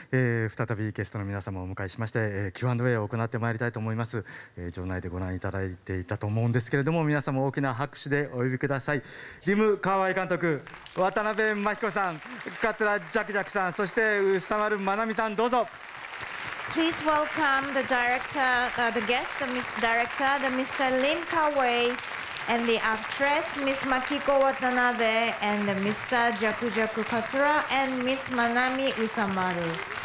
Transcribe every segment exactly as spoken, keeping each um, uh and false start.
えー、再びゲストの皆様をお迎えしまして、えー、キューアンドエー を行ってまいりたいと思います、えー、場内でご覧いただいていたと思うんですけれども、皆様大きな拍手でお呼びください。リム・カワイ監督、渡辺真彦さん、桂ジャクジャクさん、そして宇佐丸まなみさん、どうぞ。 Please welcome the director, uh, the guest, the Miss Director, the Mister Lim Kawai, and the actress Miss Makiko Watanabe, and the Mister Jaku Jaku Katsura, and Miss Manami Usamaru.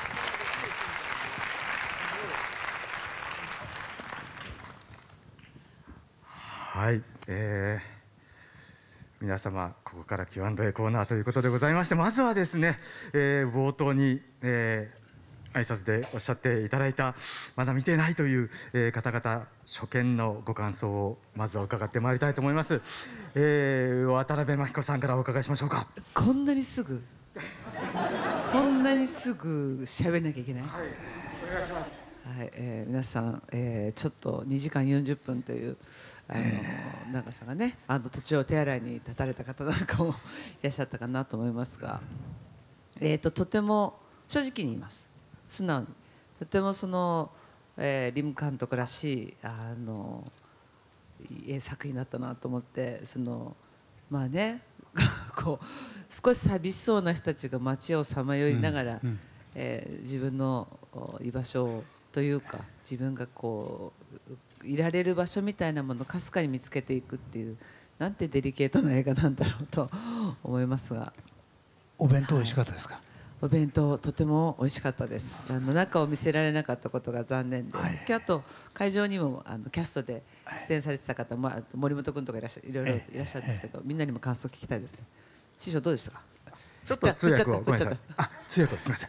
はい、えー、皆様ここから キューアンドエー コーナーということでございまして、まずはですね、えー、冒頭に、えー挨拶でおっしゃっていただいたまだ見てないという、えー、方々初見のご感想をまずは伺ってまいりたいと思います、えー、渡辺真彦さんからお伺いしましょうか。 こんなにすぐこんなにすぐ喋んなきゃいけない。はい、 お願いします。 はい、えー、皆さん、えー、ちょっとにじかんよんじゅっぷんというあの、えー、長さがね、あの途中お手洗いに立たれた方なんかもいらっしゃったかなと思いますが、えーと、とても正直に言います。素直にとてもその、えー、リム監督らしいあのいい作品だったなと思って、そのまあねこう少し寂しそうな人たちが街をさまよいながら、うんうん、えー、自分の居場所というか自分がこういられる場所みたいなものをかすかに見つけていくっていう、なんてデリケートな映画なんだろうと思いますが。 お弁当美味しかったですか？はい、 お弁当とても美味しかったです。あの中を見せられなかったことが残念で、はい、あと会場にもあのキャストで出演されてた方、まあ、森本君とかいらっしゃいろいろいらっしゃるんですけど、みんなにも感想を聞きたいです。師匠どうでしたか？ ちょっと通訳をごめんなさい。あ、通訳をすみません。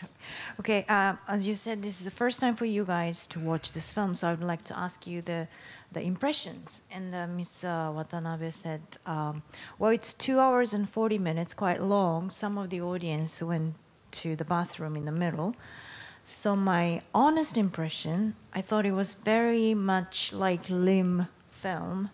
Okay, uh, as you said, this is the first time for you guys to watch this film, so I would like to ask you the the impressions. And uh, Miss uh, Watanabe said, um, well, it's two hours and forty minutes, quite long. Some of the audience went to the bathroom in the middle. So my honest impression, I thought it was very much like Lim film.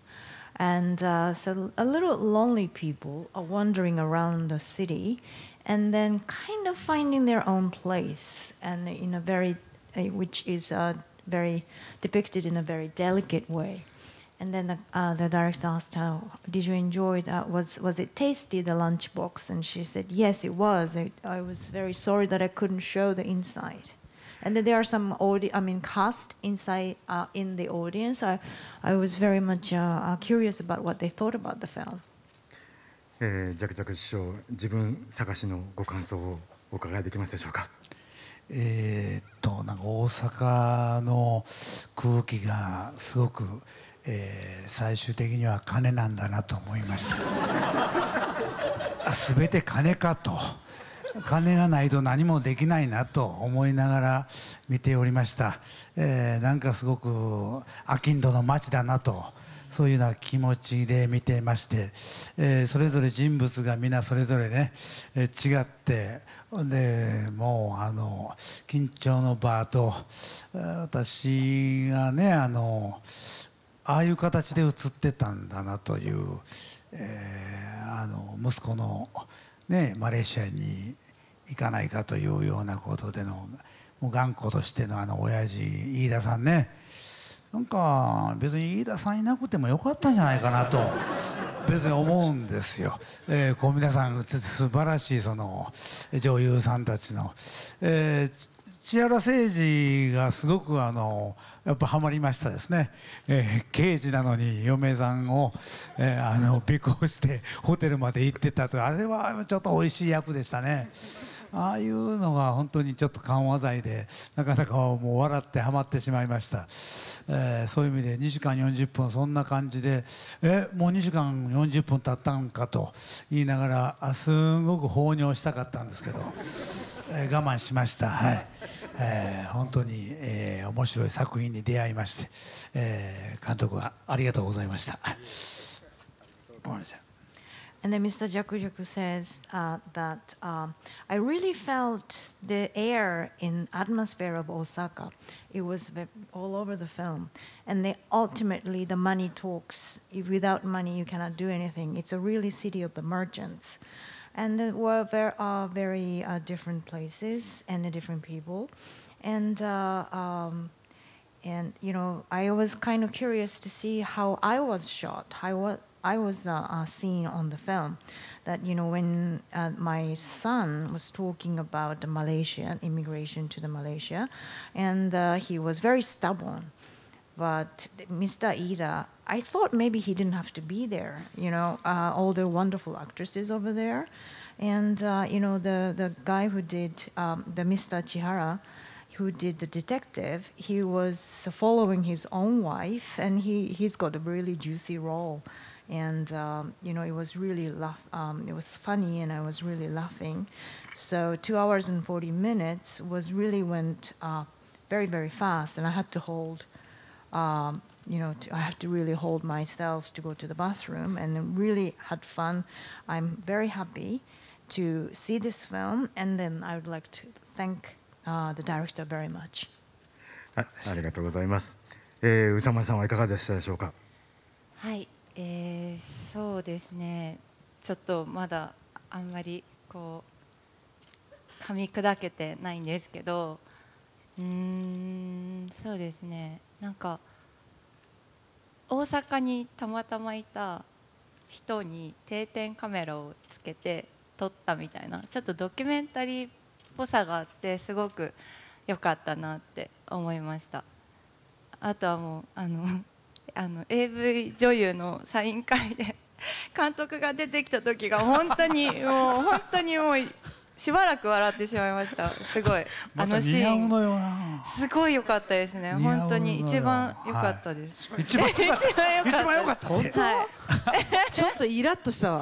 And uh, so a little lonely people are wandering around the city and then kind of finding their own place, and in a very, uh, which is uh, very depicted in a very delicate way. And then the, uh, the director asked her, did you enjoy that? Was, was it tasty, the lunchbox? And she said, yes, it was. I, I was very sorry that I couldn't show the inside. And then there are some audi- I mean, cast inside uh, in the audience. I, I was very much uh, curious about what they thought about the film. えー、ジャクジャク師匠、自分探しのご感想をお伺いできますでしょうか？ えー、っとなんか大阪の空気がすごく、えー、最終的には金なんだなと思いました。すべて金かと。金がないと何もできないなと思いながら見ておりました。えー、なんかすごく商人の街だなと、そういうような気持ちで見てまして、えー、それぞれ人物が皆それぞれね、えー、違って、でもうあの緊張の場と、私がねあのああいう形で映ってたんだなという、えー、あの息子のね、マレーシアに行かないかというようなことでのもう頑固としてのあの親父飯田さんね、なんか別に飯田さんいなくてもよかったんじゃないかなと別に思うんですよ。えー、こう皆さん素晴らしいその女優さんたちの、えー、千原誠二がすごくあのやっぱハマりましたですね。えー、刑事なのに嫁さんを、えー、あの尾行してホテルまで行ってたと、あれはちょっと美味しい役でしたね。ああいうのが本当にちょっと緩和剤でなかなかもう笑ってハマってしまいました。えー、そういう意味でにじかんよんじゅっぷんそんな感じで、えもうにじかんよんじゅっぷん経ったんかと言いながら、あすごく放尿したかったんですけど、えー、我慢しました。はい、えー、本当に、えー、面白い作品に出会いまして、えー、監督はありがとうございました。ごめんなさい。 And then Mister Jakujaku says uh, that um, I really felt the air in atmosphere of Osaka. It was all over the film. And they, ultimately, the money talks. If without money, you cannot do anything. It's a really city of the merchants. and uh, were very, uh, very uh, different places and uh, different people, and uh, um, and you know I was kind of curious to see how I was shot, how what I was uh, uh, seen on the film. That you know when uh, my son was talking about the Malaysia immigration to the Malaysia, and uh, he was very stubborn. But Mister Ida, I thought maybe he didn't have to be there. You know, uh, all the wonderful actresses over there, and uh, you know the the guy who did um, the Mister Chihara, who did the detective. He was following his own wife, and he he's got a really juicy role. And um, you know, it was really laugh. Um, it was funny, and I was really laughing. So two hours and forty minutes was really went uh, very very fast, and I had to hold. Um, you know, to, I have to really hold myself to go to the bathroom, and really had fun. I'm very happy to see this film, and then I would like to thank uh, the director very much. あ、ありがとうございます。えー、宇佐丸さんはいかがでしたでしょうか。 はい、えー、そうですね。ちょっとまだあんまりこう噛み砕けてないんですけど、うーん、そうですね。なんか大阪にたまたまいた人に定点カメラをつけて撮ったみたいな、ちょっとドキュメンタリーっぽさがあってすごく良かったなって思いました。あとはもうあのあの エーブイ 女優のサイン会で監督が出てきた時が本当にもう本当にもうしばらく笑ってしまいました。すごいあのシーンすごい良かったですね。本当に一番良かったです。 一番良かった。 一番良かった。 一番良かった。 本当？ちょっとイラッとしたわ。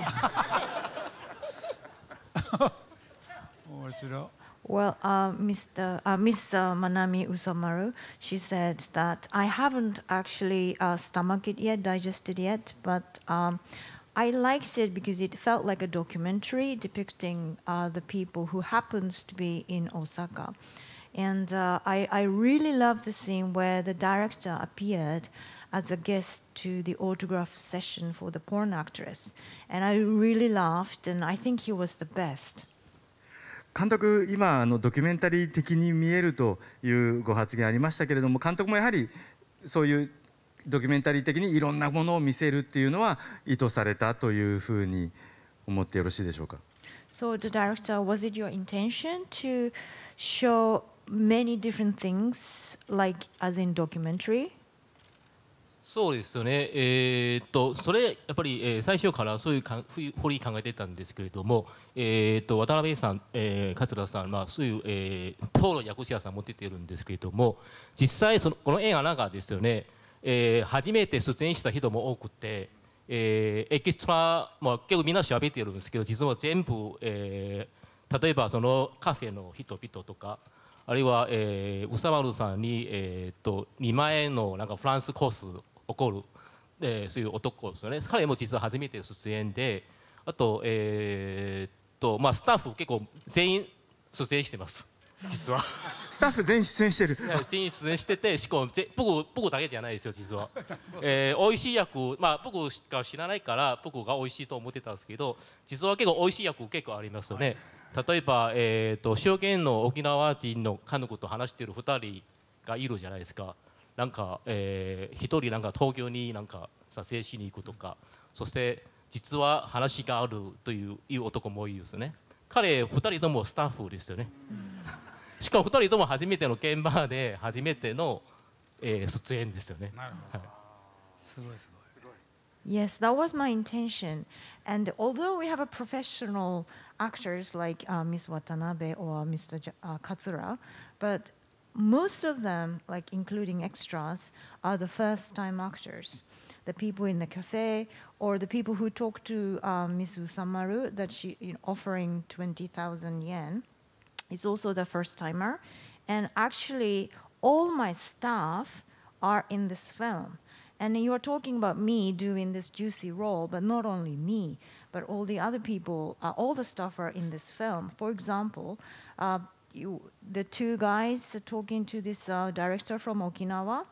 面白い。 Well, uh, Mister Uh, Miss uh, Manami Usamaru, she said that I haven't actually uh, stomached it yet, digested yet, but um, I liked it because it felt like a documentary depicting uh, the people who happens to be in Osaka. And uh, I, I really love the scene where the director appeared as a guest to the autograph session for the porn actress. And I really laughed, and I think he was the best. 監督、今あのドキュメンタリー的に見えるというご発言ありましたけれども、監督もやはりそういうドキュメンタリー的にいろんなものを見せるっていうのは意図されたというふうに思ってよろしいでしょうか。 So the director, was it your intention to show many different things, like as in documentary? そうですよね、えー、っとそれやっぱり、えー、最初からそういうか掘り考えてたんですけれども、えー、っと渡辺さん、えー、桂さん、まあ、そういう、えー、プロの役者さんも出てるんですけれども、実際そのこの映画の中ですよね、えー、初めて出演した人も多くて、えー、エキストラも結構みんな喋ってるんですけど、実は全部、えー、例えばそのカフェの人々とか、あるいは、えー、宇佐丸さんに、えー、っとにまんえんのなんかフランスコース起こる、えー、そういう男ですよね。彼も実は初めて出演で、あと、えー、っとまあスタッフ結構全員出演してます。実はスタッフ全員出演してる。 全員出演してて、しかも僕僕だけじゃないですよ実は。えー、美味しい役、まあ僕しか知らないから僕が美味しいと思ってたんですけど、実は結構美味しい役結構ありますよね。例えば、えー、っと証言の沖縄人の家族と話しているふたりがいるじゃないですか。なんか、えー、一人なんか東京になんか撮影しに行くとか、そして実は話があるといういう男もいいですよね。彼ふたりともスタッフですよね。しかもふたりとも初めての現場で初めての、えー、出演ですよね。なるほど。 すごいすごい。 Yes, that was my intention. And although we have a professional actors like uh, Miss Watanabe or Mister J- uh, Katsura, but most of them, like including extras, are the first-time actors. The people in the cafe, or the people who talk to uh, Miss Usamaru that she you know, offering twenty thousand yen, is also the first-timer. And actually, all my staff are in this film. And you are talking about me doing this juicy role, but not only me, but all the other people, uh, all the staff are in this film. For example, uh, You, the two guys talking to this uh, director from Okinawa,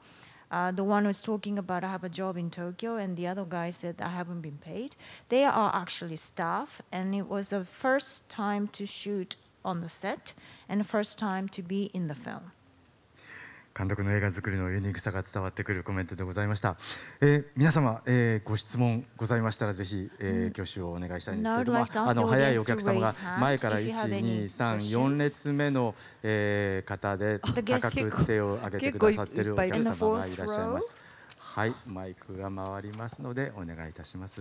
Uh, the one was talking about I have a job in Tokyo, and the other guy said I haven't been paid. They are actually staff, and it was the first time to shoot on the set and the first time to be in the film. 監督の映画作りのユニークさが伝わってくるコメントでございました。えー、皆様、えー、ご質問ございましたらぜひ、えー、挙手をお願いしたいんですけれども、あの早いお客様が前からいち、に、さん、よん列目の、えー、方で高く手を挙げてくださっているお客様がいらっしゃいます。はい、マイクが回りますのでお願いいたします。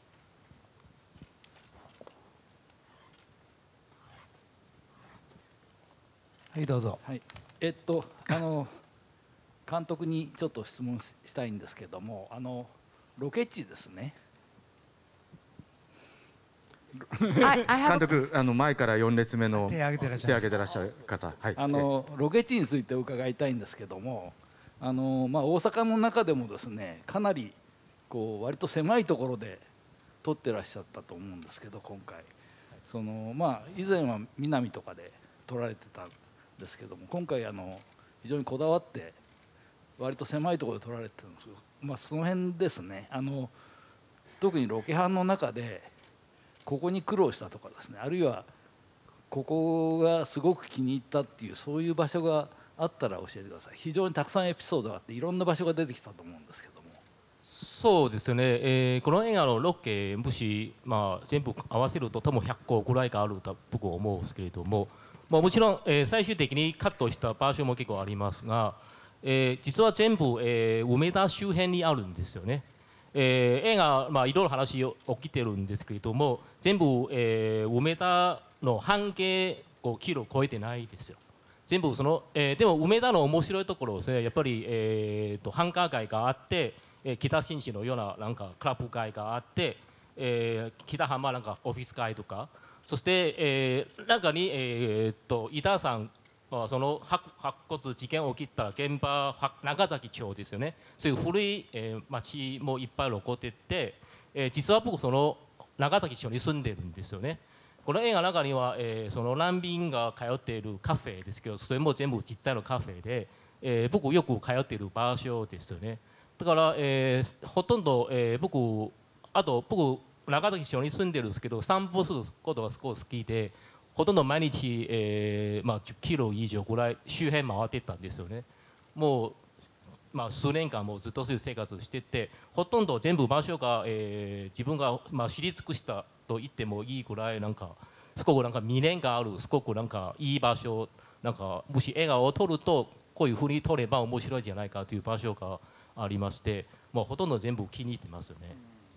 はい、どうぞ。 はい、えっとあの監督にちょっと質問したいんですけども、あのロケ地ですね。 監督、あの前からよん列目の手を挙げてらっしゃる方、はい、 あのロケ地について伺いたいんですけども、あのまあ大阪の中でもですね、かなりこう割と狭いところで撮ってらっしゃったと思うんですけど、今回そのまあ以前は南とかで撮られてたんですけども、今回あの非常にこだわって割と狭いところで撮られてたんですけど、まあ、その辺ですね、あの特にロケハンの中でここに苦労したとかですね、あるいはここがすごく気に入ったっていうそういう場所があったら教えてください。非常にたくさんエピソードがあっていろんな場所が出てきたと思うんですけども。 そうですね、えー、この映画のロケもし、まあ、全部合わせると多分ひゃっこぐらいがあると僕は思うんですけれども、まあ、もちろん、えー、最終的にカットした場所も結構ありますが、えー、実は全部、えー、梅田周辺にあるんですよね。えー、映画、まあ、いろいろ話起きてるんですけれども、全部、えー、梅田の半径ごキロ超えてないですよ。全部その、えー、でも梅田の面白いところですね、やっぱり、えー、と繁華街があって、えー、北新地のようななんかクラブ街があって、えー、北浜なんかオフィス街とか、そして、えー、中に、えー、と井田さんその白骨事件起きた現場長崎町ですよね。そういう古い、えー、町もいっぱい残ってて、えー、実は僕その長崎町に住んでるんですよね。この映画の中には、えー、その難民が通っているカフェですけど、それも全部実際のカフェで、えー、僕よく通っている場所ですよね。だから、えー、ほとんど、えー、僕あと僕長崎町に住んでるんですけど、散歩することがすごい好きで、ほとんど毎日、えーまあ、じゅっキロ以上ぐらい周辺回ってたんですよね。もう、まあ、数年間もずっとそういう生活をしてて、ほとんど全部場所が、えー、自分が、まあ、知り尽くしたと言ってもいいぐらいなんかすごくなんか未練がある、すごくなんかいい場所、なんかもし映画を撮るとこういうふうに撮れば面白いじゃないかという場所がありまして、もうほとんど全部気に入ってますよね。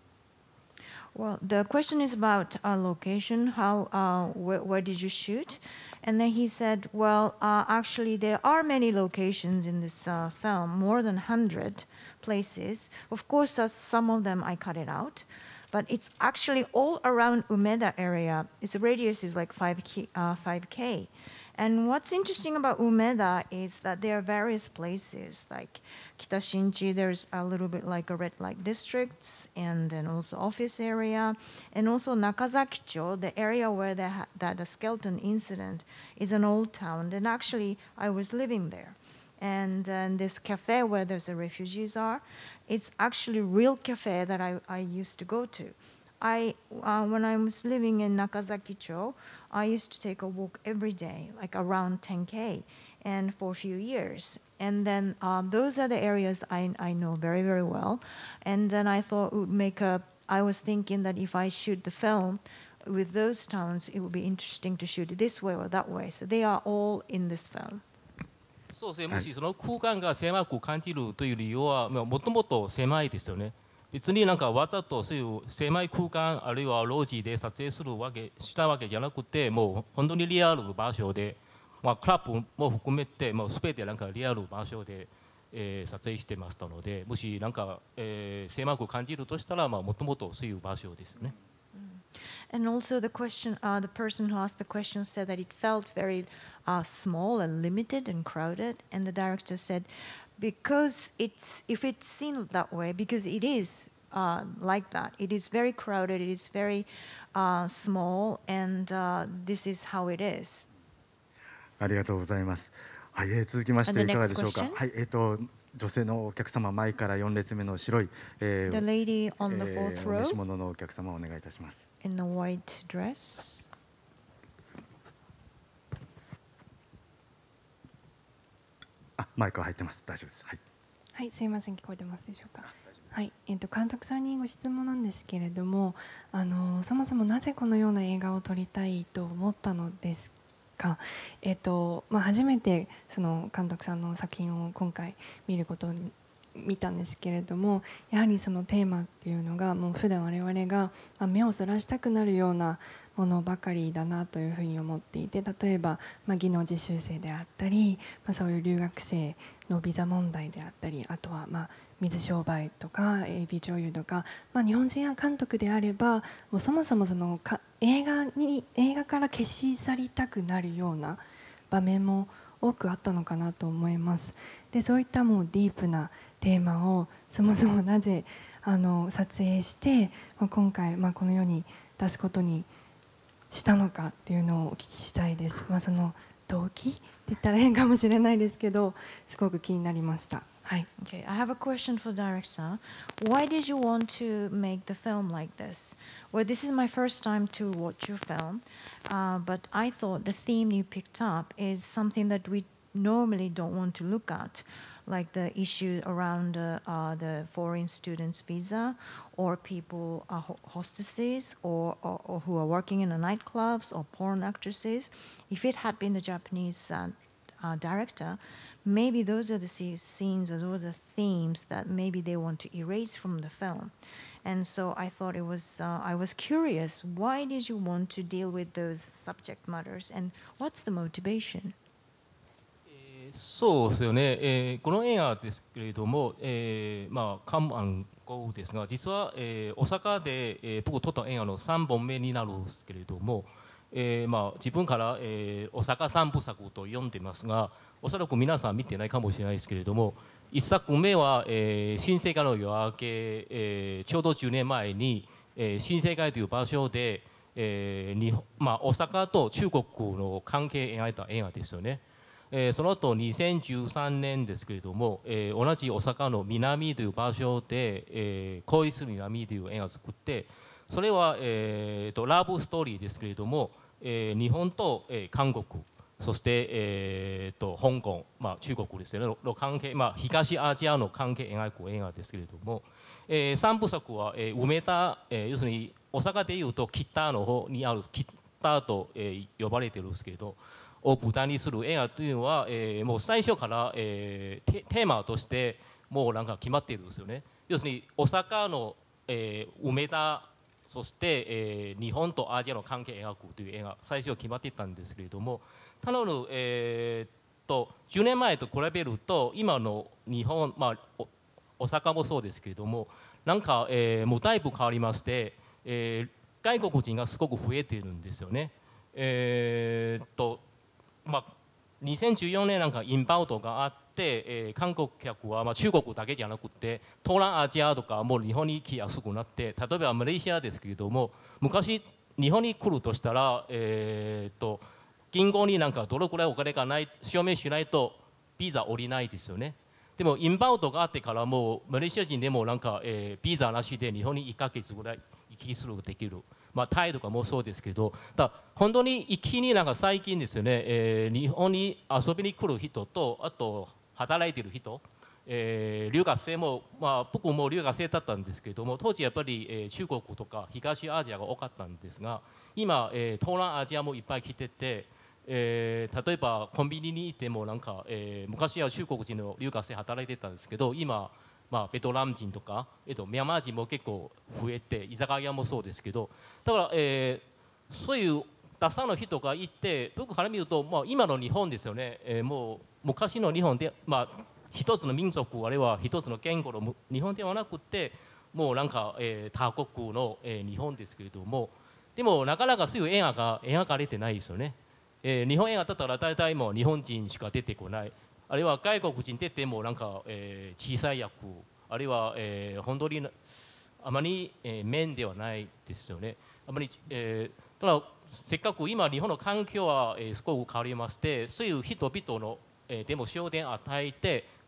Well, the question is about our location. How, uh, wh where did you shoot? And then he said, well, uh, actually, there are many locations in this uh, film, more than one hundred places. Of course, uh, some of them I cut it out, but it's actually all around Umeda area. Its radius is like five K. Uh, five K. And what's interesting about Umeda is that there are various places, like Kitashinchi, there's a little bit like a red light districts, and then also office area, and also Nakazakicho, the area where the, that the skeleton incident is an old town. And actually, I was living there. And uh, this cafe where there's the refugees are, it's actually a real cafe that I, I used to go to. I, uh, when I was living in Nakazakicho, I used to take a walk every day, like around ten K, and for a few years. And then um, those are the areas I, I know very, very well. And then I thought it would make a, I was thinking that if I shoot the film with those towns, it would be interesting to shoot it this way or that way. So they are all in this film. そうですね、もしその空間が狭く感じるという理由はもともと狭いですよね。別になんかわざとそういう狭い空間あるいは路地で撮影するわけしたわけじゃなくて、もう本当にリアル場所で、まあ、クラブも含めてもう全てなんかリアル場所で、えー、撮影してましたので、もしなんか、えー、狭く感じるとしたらもともとそういう場所ですね。 And also the question, uh, the person who asked the question said that it felt very uh, small and limited and crowded, and the director said, because it's, if it's seen that way, because it is uh, like that, it is very crowded, it is very uh, small, and uh, this is how it is. ありがとうございます。はい、えー、続きましていかがでしょうか。はい、えっと女性のお客様、前からよん列目の白い、え The ー lady on the え fourth ーお召し row 物のお客様お願いいたします。 in the white dress. あ、マイクは入ってます。大丈夫です。はい。 はい、すいません、聞こえてますでしょうか。はい、えっと監督さんにご質問なんですけれども、あのそもそもなぜこのような映画を撮りたいと思ったのですか。えっとまあ初めてその監督さんの作品を今回見ることに見たんですけれども、やはりそのテーマっていうのがもう普段我々がまあ目をそらしたくなるようなものばかりだなというふうに思っていて、例えば、まあ、技能実習生であったり、まあ、そういう留学生のビザ問題であったり、あとは、まあ、水商売とかエービー女優とか、まあ、日本人や監督であればもうそもそもそのか映画に映画から消し去りたくなるような場面も多くあったのかなと思います。でそういったもうディープなテーマをそもそもなぜあの撮影して、まあ、今回、まあ、この世に出すことにしたのかっていうのをお聞きしたいです。まあ、その動機って言ったら変かもしれないですけど、すごく気になりました。はい。 Okay, I have a question for director. Why did you want to make the film like this? Well, this is my first time to watch your film, uh, but I thought the theme you picked up is something that we normally don't want to look at, like the issue around uh, uh, the foreign students' visa, or people, uh, hostesses, or, or, or who are working in the nightclubs, or porn actresses. If it had been the Japanese uh, uh, director, maybe those are the scenes or those are the themes that maybe they want to erase from the film. And so I thought it was, uh, I was curious, why did you want to deal with those subject matters, and what's the motivation? そうですよね、えー、この映画ですけれども、えーまあ、カムアンゴーですが、実は、えー、大阪で、えー、僕撮った映画のさんぼんめになるんですけれども、えーまあ、自分から、えー、大阪三部作と呼んでますが、おそらく皆さん見てないかもしれないですけれども、いっさくめは、えー、新世界の夜明け、えー、ちょうどじゅうねんまえに、えー、新世界という場所で、えー日本まあ、大阪と中国の関係を描いた映画ですよね。えー、その後にせんじゅうさんねんですけれども、えー、同じ大阪の南という場所で、えー、恋する南という映画を作って、それは、えー、とラブストーリーですけれども、えー、日本と、えー、韓国、そして、えー、と香港、まあ、中国ですよねの関係、まあ、東アジアの関係を描く映画ですけれども、えー、さんぶさくは、えー、梅田、えー、要するに大阪でいうと北の方にある北と、えー、呼ばれてるんですけど、を舞台にする映画というのは、えー、もう最初から、えー、テ, テーマとしてもうなんか決まっているんですよね。要するに大阪の、えー、梅田、そして、えー、日本とアジアの関係を描くという映画最初決まっていたんですけれども、ただの、えー、とじゅうねんまえと比べると今の日本、まあ、大阪もそうですけれども、なんか、えー、もうだいぶ変わりまして、えー、外国人がすごく増えているんですよね。えー、とまあ、にせんじゅうよねんなんかインバウンドがあって、えー、観光客は、まあ、中国だけじゃなくて東南アジアとかも日本に来やすくなって、例えばマレーシアですけれども、昔日本に来るとしたら、えー、と銀行になんかどれくらいお金がない証明しないとビザ下りないですよね。でもインバウンドがあってからもうマレーシア人でもなんか、えー、ビザなしで日本にいっかげつぐらい行き来することができる。まあ、タイとかもそうですけど、だ本当に一気になんか最近ですよね、えー、日本に遊びに来る人と、あと働いている人、えー、留学生も、まあ、僕も留学生だったんですけれども、当時やっぱり、えー、中国とか東アジアが多かったんですが、今、えー、東南アジアもいっぱい来てて、えー、例えばコンビニにいてもなんか、えー、昔は中国人の留学生働いてたんですけど、今まあ、ベトナム人とか、えっと、ミャンマー人も結構増えて、居酒屋もそうですけど、だから、えー、そういうたくさんの人がいて、僕から見ると、まあ、今の日本ですよね、えー、もう昔の日本で、まあ、一つの民族あるいは一つの言語の日本ではなくて、もうなんか、えー、他国の、えー、日本ですけれども、でもなかなかそういう映画が描かれてないですよね。えー、日本映画だったら大体もう日本人しか出てこない。あるいは外国人出てもなんか、えー、小さい役、あるいは、えー、本当にあまり、えー、面ではないですよね。あまり、えー、ただせっかく今日本の環境は、えー、すごく変わりまして、そういう人々の、えー、でも焦点を与えて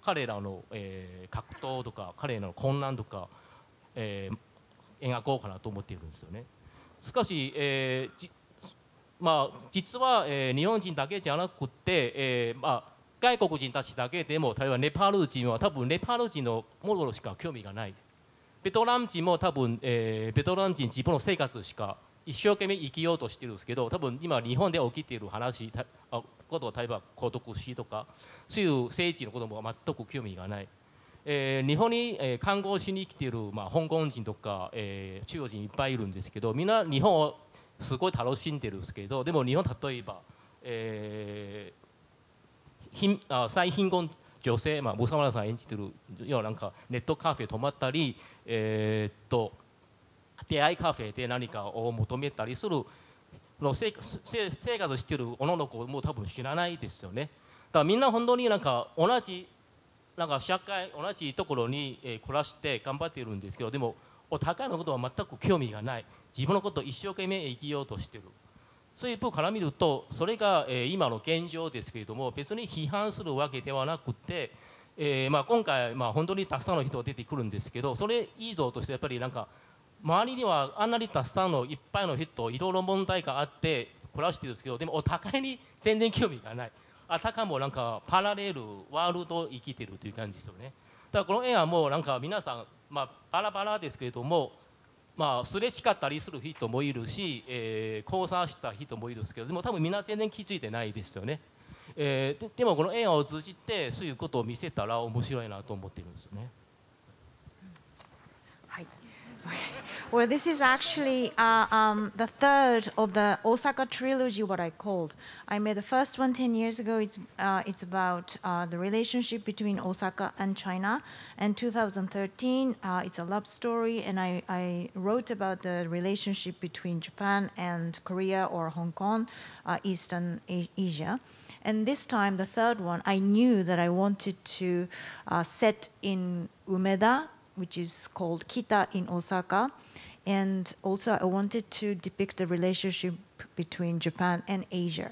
彼らの、えー、格闘とか彼らの困難とか、えー、描こうかなと思っているんですよね。しかし、えーじまあ、実は、えー、日本人だけじゃなくて、えーまあ、外国人たちだけでも例えばネパール人は多分ネパール人のものしか興味がない。ベトナム人も多分、えー、ベトナム人自分の生活しか一生懸命生きようとしてるんですけど、多分今日本で起きている話あことは例えば孤独死とかそういう政治のことも全く興味がない。えー、日本に、えー、看護しに来ている、まあ、香港人とか、えー、中国人いっぱいいるんですけど、みんな日本をすごい楽しんでるんですけど、でも日本例えば、えー、貧あ最貧困女性、まあ、ムサマラさん演じてるようななんかネットカフェ泊まったり、えー、っと出会いカフェで何かを求めたりするの生活してる女の子も多分知らないですよね。だからみんな本当になんか同じなんか社会同じところに、えー、暮らして頑張っているんですけど、でもお互いのことは全く興味がない。自分のことを一生懸命生きようとしている。そういう部から見るとそれが、えー、今の現状ですけれども、別に批判するわけではなくて、えーまあ、今回、まあ、本当にたくさんの人が出てくるんですけど、それ以上としてやっぱりなんか周りにはあんなにたくさんのいっぱいの人いろいろ問題があって暮らしてるんですけど、でもお互いに全然興味がない。あたかもなんかパラレルワールドを生きてるという感じですよね。だからこの絵はもうなんか皆さん、まあ、バラバラですけれども、まあ、すれ違ったりする人もいるし、えー、交差した人もいるんですけど、でも多分みんな全然気づいてないですよね。えー、で, でもこの映画を通じてそういうことを見せたら面白いなと思っているんですよね。 はい。Well, this is actually uh, um, the third of the Osaka trilogy, what I called. I made the first one ten years ago. It's, uh, it's about uh, the relationship between Osaka and China. And two thousand thirteen, uh, it's a love story. And I, I wrote about the relationship between Japan and Korea or Hong Kong, uh, Eastern Asia. And this time, the third one, I knew that I wanted to uh, set in Umeda, which is called Kita in Osaka. And also I wanted to depict the relationship between Japan and Asia.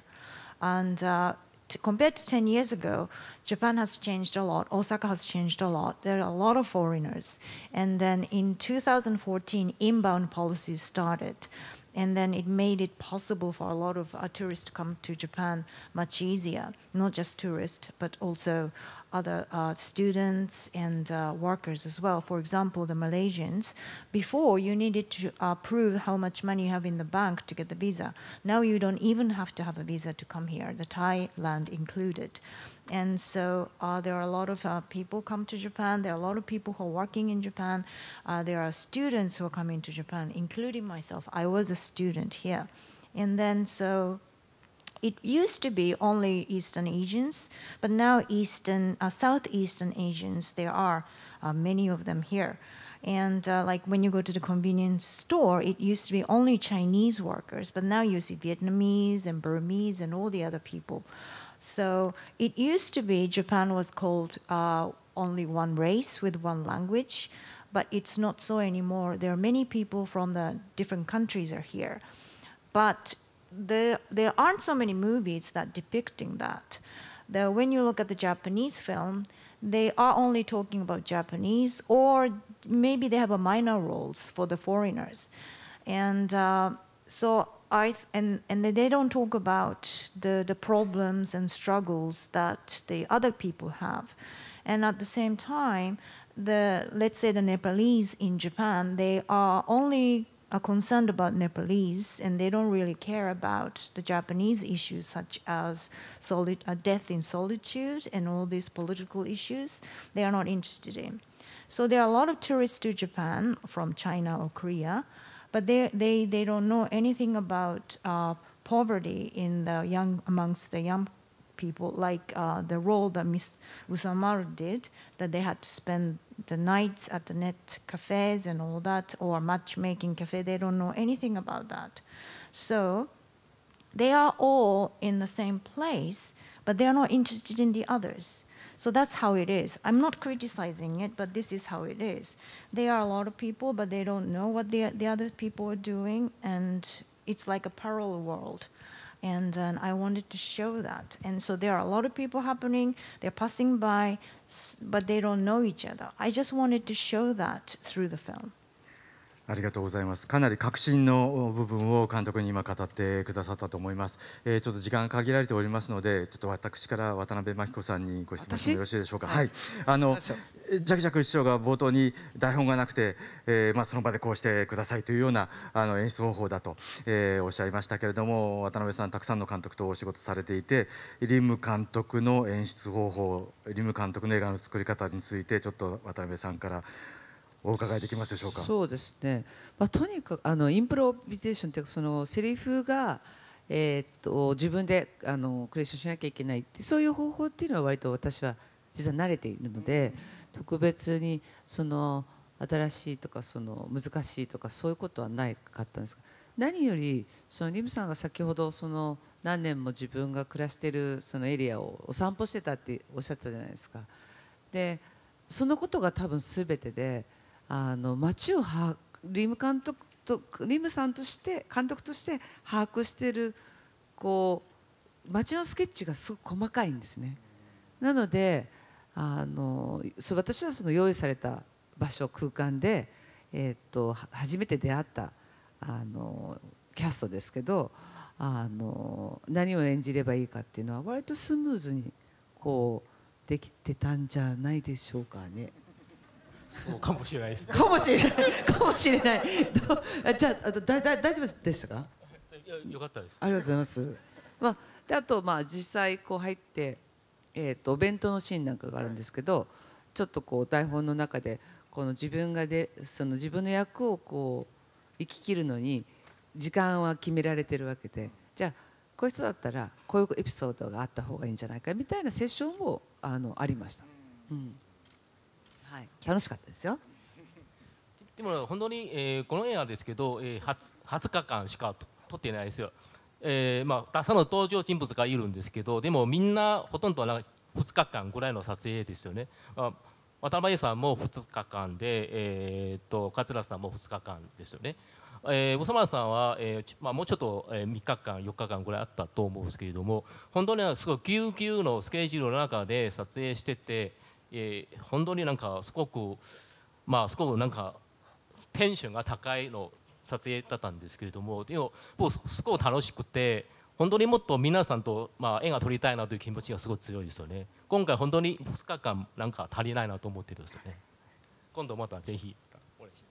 And uh, to, compared to ten years ago, Japan has changed a lot. Osaka has changed a lot. There are a lot of foreigners. And then in two thousand fourteen, inbound policies started. And then it made it possible for a lot of uh, tourists to come to Japan much easier. Not just tourists, but also other uh, students and uh, workers as well. For example, the Malaysians, before you needed to uh, prove how much money you have in the bank to get the visa. Now you don't even have to have a visa to come here, the Thailand included. And so uh, there are a lot of uh, people come to Japan. There are a lot of people who are working in Japan. Uh, there are students who are coming to Japan, including myself. I was a student here. And then so it used to be only Eastern Asians, but now Eastern, uh, Southeastern Asians, there are uh, many of them here. And uh, like when you go to the convenience store, it used to be only Chinese workers, but now you see Vietnamese and Burmese and all the other people. So it used to be Japan was called uh, only one race with one language, but it's not so anymore. There are many people from the different countries are here. But There, there aren't so many movies that depicting that. The, when you look at the Japanese film, they are only talking about Japanese, or maybe they have a minor roles for the foreigners. And uh, so I, and, and they don't talk about the, the problems and struggles that the other people have. And at the same time, the, let's say the Nepalese in Japan, they are only are concerned about Nepalese, and they don't really care about the Japanese issues such as solid, uh, death in solitude and all these political issues. They are not interested in. So there are a lot of tourists to Japan from China or Korea, but they they they don't know anything about uh, poverty in the young amongst the young people, like uh, the role that Miss Usamaru did, that they had to spend the nights at the net cafes and all that, or matchmaking cafe. They don't know anything about that. So they are all in the same place, but they are not interested in the others. So that's how it is. I'm not criticizing it, but this is how it is. There are a lot of people, but they don't know what the, the other people are doing, and it's like a parallel world. And uh, I wanted to show that. And so there are a lot of people happening, they're passing by, but they don't know each other. I just wanted to show that through the film. ありがとうございます。かなり革新の部分を監督に今語ってくださったと思います。えー、ちょっと時間が限られておりますので、ちょっと私から渡辺真紀子さんにご質問してもよろしいでしょうか。はい。あのジャクジャク師匠が冒頭に台本がなくて、えー、まあその場でこうしてくださいというようなあの演出方法だと、えー、おっしゃいましたけれども、渡辺さんたくさんの監督とお仕事されていて、リム監督の演出方法、リム監督の映画の作り方についてちょっと渡辺さんからお伺いできますでしょうか。 そうですね、まあ、とにかくあのインプロビゼーションというかそのセリフが、えー、っと自分であのクリエーションしなきゃいけないってそういう方法っていうのは割と私は実は慣れているので、特別にその新しいとかその難しいとかそういうことはないかったんですが、何よりそのリムさんが先ほどその何年も自分が暮らしているそのエリアをお散歩してたっておっしゃってたじゃないですか。でそのことが多分全てで、あの街を把握リム監督とリムさんとして監督として把握しているこう街のスケッチがすごく細かいんですね。なのであのそう私はその用意された場所空間で、えー、っと初めて出会ったあのキャストですけど、あの何を演じればいいかっていうのは割とスムーズにこうできてたんじゃないでしょうかね。 そうかもしれないです。 かもしれない。かもしれない。じゃあ、だだ大丈夫でしたか？ よかったです。 ありがとうございます。まあ、であとまあ実際こう入って、えっとお弁当のシーンなんかがあるんですけど、ちょっとこう台本の中でこの自分がでその自分の役をこう生き切るのに時間は決められてるわけで、じゃあこういう人だったらこういうエピソードがあった方がいいんじゃないかみたいなセッションもあのありました。うん。はい、楽しかったですよ。 でも本当に、えー、この映画ですけど、えー、20, 20日間しか撮ってないですよ。えー、まあたくさんの登場人物がいるんですけど、でもみんなほとんどなんかふつかかんぐらいの撮影ですよね。まあ、渡辺さんもふつかかんで、えー、と桂さんもふつかかんですよね。えー、細村さんは、えーまあ、もうちょっと、えー、みっかかんよっかかんぐらいあったと思うんですけれども、本当にすごいぎゅうぎゅうのスケジュールの中で撮影してて、えー、本当になんかすごくまあすごくなんかテンションが高いの撮影だったんですけれども、でも僕すごく楽しくて、本当にもっと皆さんと、まあ、絵が撮りたいなという気持ちがすごい強いですよね。今回本当にふつかかんなんか足りないなと思ってるんですよね。今度またぜひお願いします。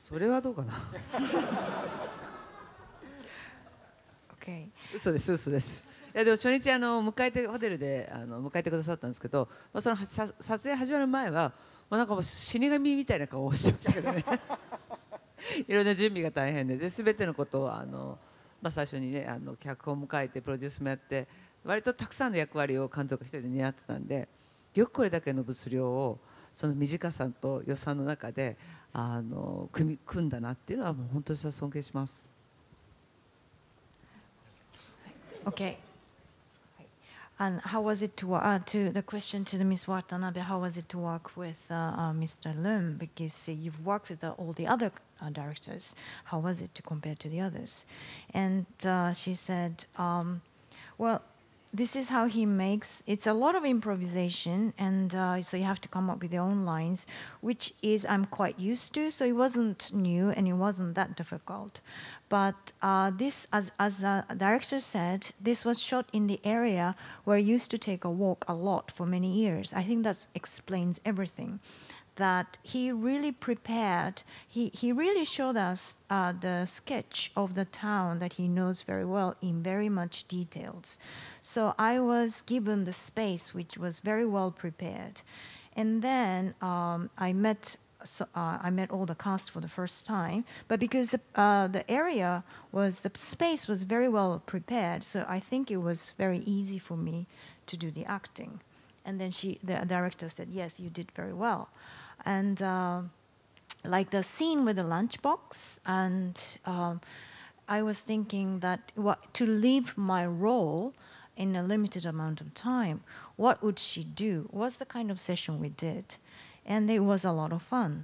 それはどうかな。 Okay. 嘘です嘘です。いやでも初日あの迎えてホテルであの迎えてくださったんですけど、まあ、そのさ撮影始まる前は、まあ、なんかもう死神みたいな顔をしてましたけどね。いろんな準備が大変で、で全てのことをあの、まあ、最初にねあの脚本も書いてプロデュースもやって、割とたくさんの役割を監督一人で担ってたんで、よくこれだけの物量をその短さと予算の中であの組み組んだなっていうのはもう本当に私は尊敬します。 Okay. And how was it to uh, to the question to the Miss Watanabe? How was it to work with uh, uh, Mister Lim? Because uh, you've worked with uh, all the other uh, directors. How was it to compare to the others? And uh, she said, um, "Well, this is how he makes. It's a lot of improvisation, and uh, so you have to come up with your own lines, which is I'm quite used to. So it wasn't new, and it wasn't that difficult." But uh, this, as, as a director said, this was shot in the area where I used to take a walk a lot for many years. I think that explains everything. That he really prepared, he, he really showed us uh, the sketch of the town that he knows very well in very much details. So I was given the space which was very well prepared. And then um, I met So, uh, I met all the cast for the first time, but because the, uh, the area was, the space was very well prepared, so I think it was very easy for me to do the acting. And then she, the director said, yes, you did very well. And uh, like the scene with the lunchbox, and um, I was thinking that what, to leave my role in a limited amount of time, what would she do? Was the kind of session we did. And it was a lot of fun.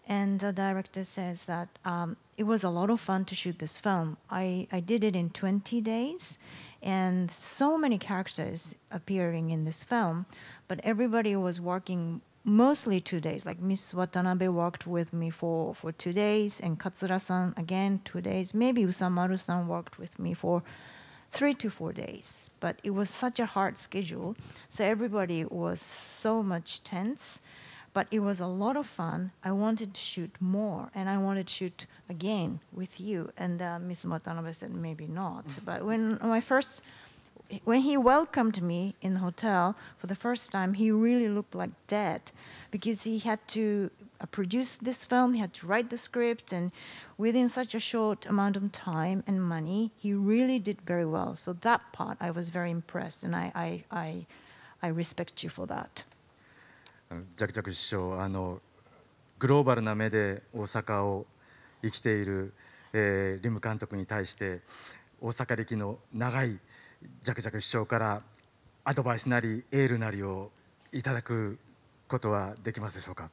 and the director says that um, it was a lot of fun to shoot this film. I, I did it in twenty days, and so many characters appearing in this film, but everybody was working mostly two days. Like Miss Watanabe worked with me for, for two days, and Katsura-san again two days. Maybe Usamaru-san worked with me for three to four days. But it was such a hard schedule, so everybody was so much tense. But it was a lot of fun. I wanted to shoot more, and I wanted to shoot again with you. And uh, Miss Watanabe said maybe not. But when my first when he welcomed me in the hotel for the first time, he really looked like dead, because he had to uh, produce this film, he had to write the script, and within such a short amount of time and money, he really did very well. So that part, I was very impressed, and I, I, I, I respect you for that. ジャクジャク師匠、あのグローバルな目で大阪を生きている、えー、リム監督に対して大阪歴の長いジャクジャク師匠からアドバイスなりエールなりをいただくことはできますでしょうか。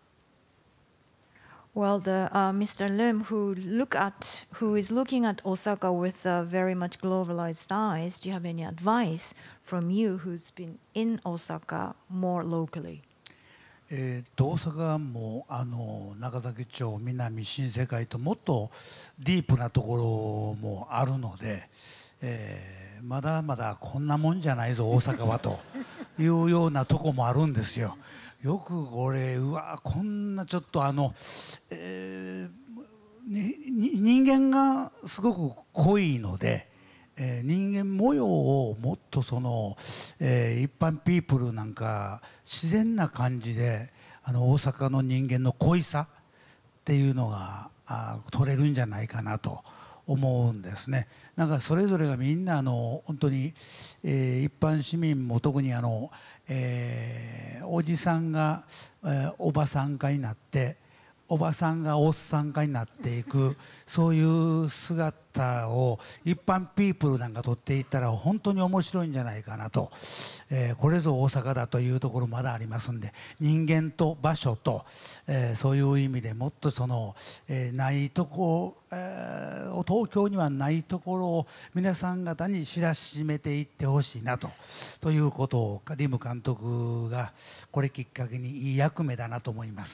Well, the uh, Mister Lim, who look at, who is looking at Osaka with uh, very much globalized eyes, do you have any advice from you, who's been in Osaka more locally? えー、と大阪もあの中崎町南新世界ともっとディープなところもあるので、えー、まだまだこんなもんじゃないぞ大阪はというようなとこもあるんですよ。よくこれうわこんなちょっとあの、えー、に人間がすごく濃いので、えー、人間模様をもっとその、えー、一般ピープルなんか自然な感じであの大阪の人間の濃いさっていうのがあ取れるんじゃないかなと思うんですね。なんかそれぞれがみんなあの本当に、えー、一般市民も特にあの、えー、おじさんが、えー、おばさん化になっておばさんがおっさん化になっていくそういう姿を一般ピープルなんか撮っていったら本当に面白いんじゃないかなと、えー、これぞ大阪だというところまだありますんで人間と場所と、えー、そういう意味でもっとその、えー、ないとこ、えー、東京にはないところを皆さん方に知らしめていってほしいなとということをリム監督がこれきっかけにいい役目だなと思います。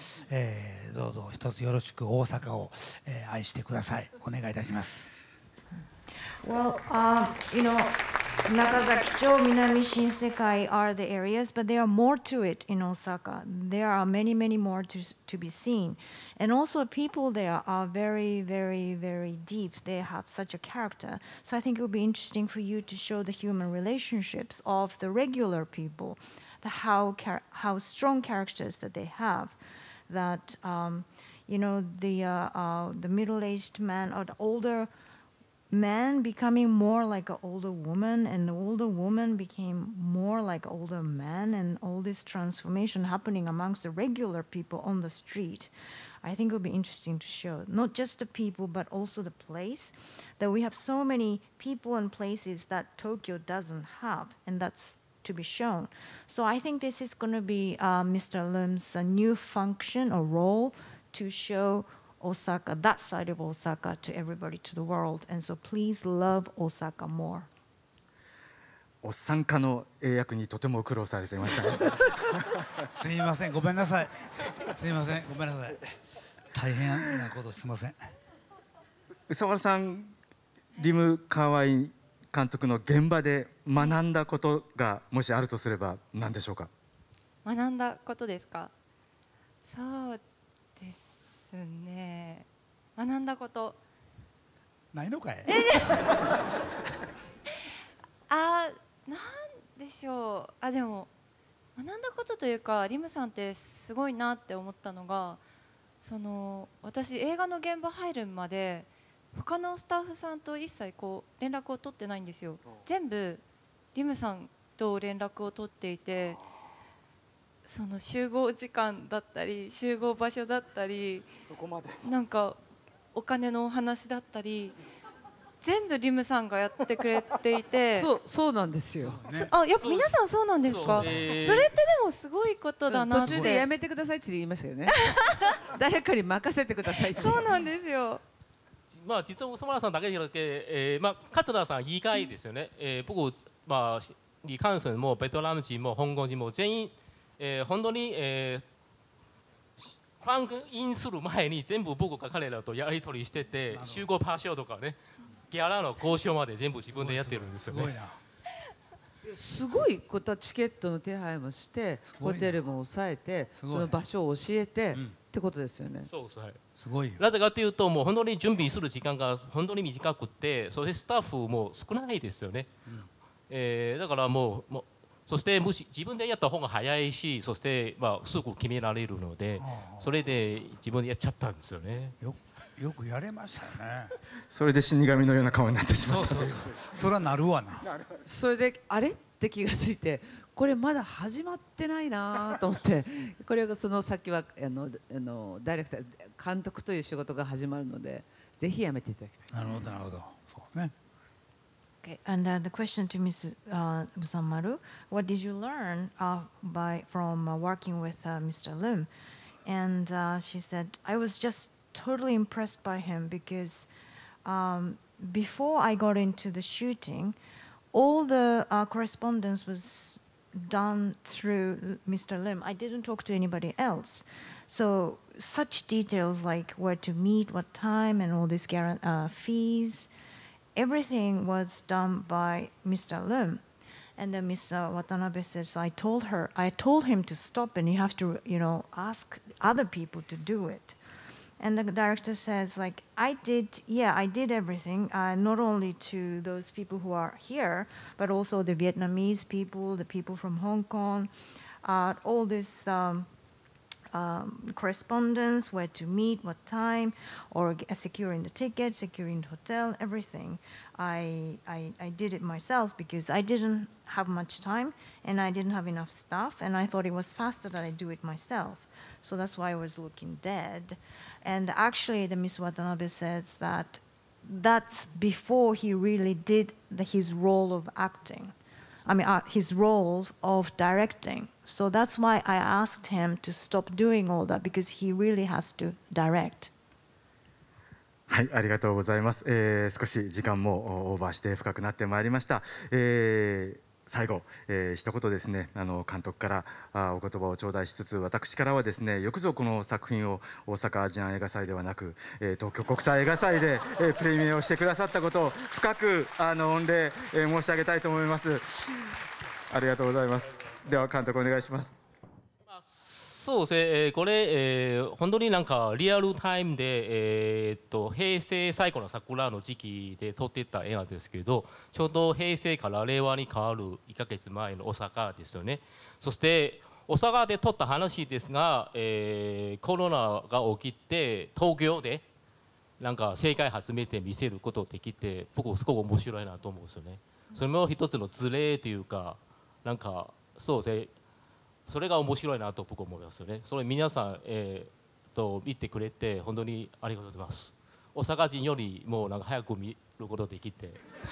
えー、どうぞ一つよろしく大阪を、えー、愛してください。お願いいたします。 Well, uh, you know, Nakazaki-cho, Minami Shinsekai are the areas, but there are more to it in Osaka. There are many, many more to to be seen, and also people there are very, very, very deep. They have such a character. So I think it would be interesting for you to show the human relationships of the regular people, the how how strong characters that they have. That um, you know the uh, uh, the middle-aged man or the older man becoming more like an older woman, and the older woman became more like an older man, and all this transformation happening amongst the regular people on the street. I think it would be interesting to show not just the people but also the place. That we have so many people and places that Tokyo doesn't have, and that's to be shown. So I think this is going to be uh, Mister Lim's uh, new function or role to show Osaka, that side of Osaka, to everybody, to the world. And so please love Osaka more. おっさん化の英訳にとても苦労されていましたね。 すみません、ごめんなさい。すみません、ごめんなさい。大変なことすみません。 宇佐丸さん、リム・カワイ監督の現場で学んだことがもしあるとすれば何でしょうか。 学んだことですか。そうですね。学んだこと。 ないのかい。 あ、なんでしょう。あ、でも学んだことというか、リムさんってすごいなって思ったのが、その私映画の現場入るまで。他のスタッフさんと一切こう連絡を取ってないんですよ。全部リムさんと連絡を取っていて、その集合時間だったり集合場所だったり、そこまでなんかお金のお話だったり、 全部リムさんがやってくれていてそうそうなんですよ。 すあやっぱ皆さんそうなんですか。そそうえーれってでもすごいことだなって。 途中でやめてくださいって言いましたよね。誰かに任せてくださいって。 そうなんですよ。 まあ実は小原さんだけじゃなくて、えー、まあ桂さん以外ですよね。えー、僕まあ李漢生もベトナム人も香港人も全員、えー、本当に、えー、ファンクインする前に全部僕が彼らとやり取りしてて、集合場所とかね、ギャラの交渉まで全部自分でやってるんですよね。 すごいことはチケットの手配もしてホテルも抑えてその場所を教えて、うん、ってことですよね。 そうそう、はい、 すごいよ。 なぜかというともう本当に準備する時間が本当に短くて、そしてスタッフも少ないですよね。うん、えー、だからもう、もうそしてもし自分でやった方が早いし、そして、まあ、すぐ決められるので、それで自分でやっちゃったんですよね。 よよくやれましたよね。 それで死神のような顔になってしまったという。 それはなるわな。 それであれって気がついて、これまだ始まってないなと思って、これがその先はあのあのダイレクター監督という仕事が始まるので、ぜひやめていただきたい。 なるほどなるほど。そうね。 Okay, and uh, the question to Miss Uh, Busanmaru, what did you learn uh, by from uh, working with uh, Mister Lim? And uh, she said, I was just totally impressed by him because um, before I got into the shooting, all the uh, correspondence was done through Mister Lim. I didn't talk to anybody else. So such details like where to meet, what time, and all these guaran- uh, fees, everything was done by Mister Lim. And then Mister Watanabe said, so I told her, I told him to stop and you have to, you know, ask other people to do it. And the director says, like, I did, yeah, I did everything, uh, not only to those people who are here, but also the Vietnamese people, the people from Hong Kong, uh, all this um, um, correspondence, where to meet, what time, or uh, securing the ticket, securing the hotel, everything. I, I, I did it myself because I didn't have much time and I didn't have enough staff, and I thought it was faster that I do it myself. So that's why I was looking dead. And actually, the Miss Watanabe says that that's before he really did the, his role of acting. I mean, uh, his role of directing. So that's why I asked him to stop doing all that because he really has to direct. はい、ありがとうございます。えー、少し時間もオーバーして深くなってまいりました。えー最後、えー、一言ですね、あの監督からあお言葉を頂戴しつつ、私からはですね、よくぞこの作品を大阪アジアン映画祭ではなく、えー、東京国際映画祭で、えー、プレミアをしてくださったことを深くあの御礼、えー、申し上げたいと思います。ありがとうございます。では監督お願いします。 そうですね、えー、これ、えー、本当になんかリアルタイムで、えー、っと平成最後の桜の時期で撮っていた映画ですけど、ちょうど平成から令和に変わるいっかげつまえの大阪ですよね。そして大阪で撮った話ですが、えー、コロナが起きて東京でなんか正解初めて見せることできて、僕すごく面白いなと思うんですよね。それも一つのズレというか、なんかそうですね、それが面白いなと僕は思いますよね。それ皆さん、えー、と見てくれて本当にありがとうございます。大阪人よりもなんか早く見ることできて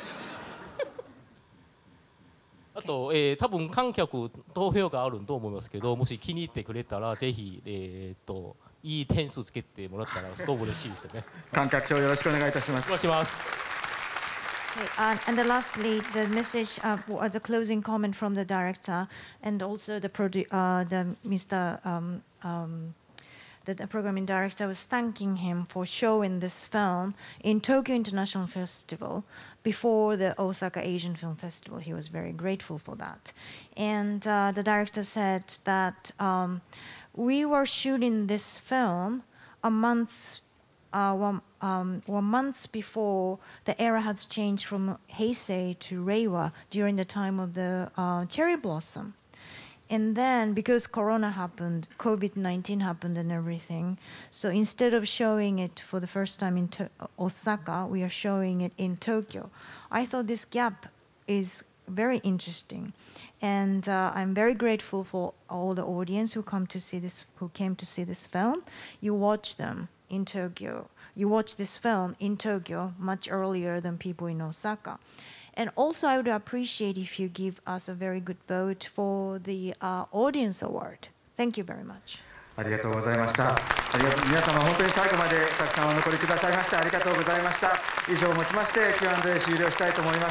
あと、えー、多分観客投票があると思いますけど、もし気に入ってくれたらぜひ、えー、といい点数つけてもらったらすごく嬉しいですね。 観客賞よろしくお願いいたします。 お願いします。 Okay, uh, and the lastly, the message, uh, the closing comment from the director, and also the produ- uh, the Mister Um, um, the, the programming director was thanking him for showing this film in Tokyo International Festival before the Osaka Asian Film Festival. He was very grateful for that, and uh, the director said that um, we were shooting this film a month. Uh, one, um, one months before the era has changed from Heisei to Reiwa during the time of the uh, cherry blossom. And then because Corona happened, COVID nineteen happened and everything, so instead of showing it for the first time in to- Osaka, we are showing it in Tokyo. I thought this gap is very interesting. And uh, I'm very grateful for all the audience who come to see this, who came to see this film. You watch them. in Tokyo. You watched this film in Tokyo much earlier than people in Osaka. And also, I would appreciate if you give us a very good vote for the uh, Audience Award. Thank you very much. ありがとうございました。ありがとう皆様本当に最後までたくさんお残りくださいましてありがとうございました。以上をもちまして キューアンドエー 終了したいと思います。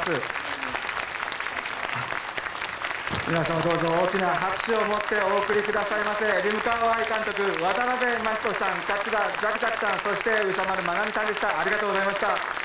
皆様どうぞ大きな拍手を持ってお送りくださいませ。リムカワイ監督、渡辺真彦さん、桂ザクザクさん、そして宇佐丸まなみさんでした。ありがとうございました。